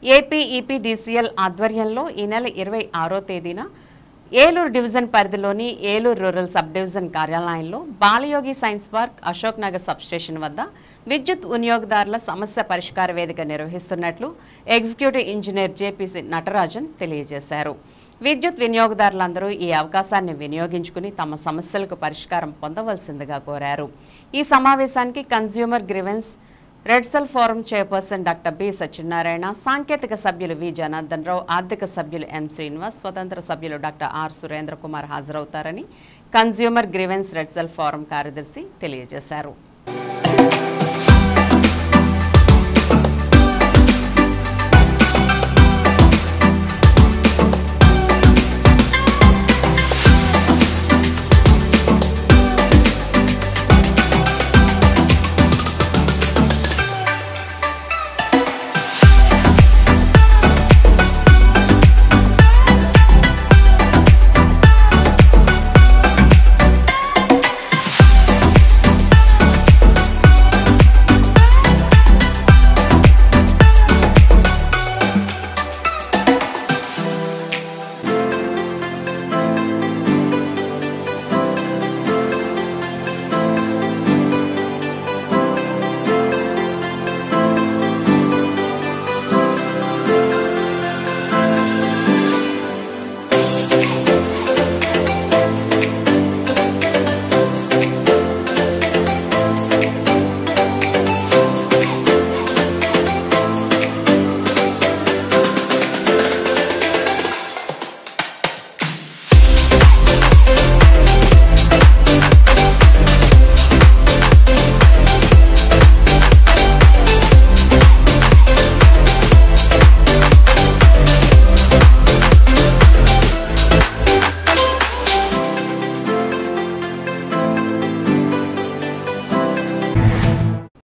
AP EPDCL ఆధ్వర్యంలో ఈ నెల 26వ తేదీన ఏలూరు డివిజన్ పరిధిలోని ఏలూరు రూరల్ సబ్ డివిజన్ కార్యాలయంలో Balayogi science park Ashok Nagar substation వద్ద విద్యుత్ వినియోగదారుల సమస్య పరిష్కార వేదిక నిర్వహిస్తున్నట్లు ఎగ్జిక్యూటివ్ ఇంజనీర్ జేపీసీ నటరాజన్ తెలియజేశారు. విద్యుత్ వినియోగదారులందరూ ఈ అవకాశాన్ని వినియోగించుకుని తమ సమస్యలకు పరిష్కారం పొందవలసిందిగా కోరారు. ఈ సమావేశానికి consumer grievance redressal forum chairperson doctor B Satyanarayana, సాంకేతిక సభ్యులు వి జనార్దన్ రావు, ఆర్థిక సభ్యులు ఎం శ్రీనివాస్, స్వతంత్ర సభ్యులు డాక్టర్ ఆర్ సురేంద్ర కుమార్ హాజరవుతారని consumer grievance redressal forum కార్యదర్శి తెలియజేశారు.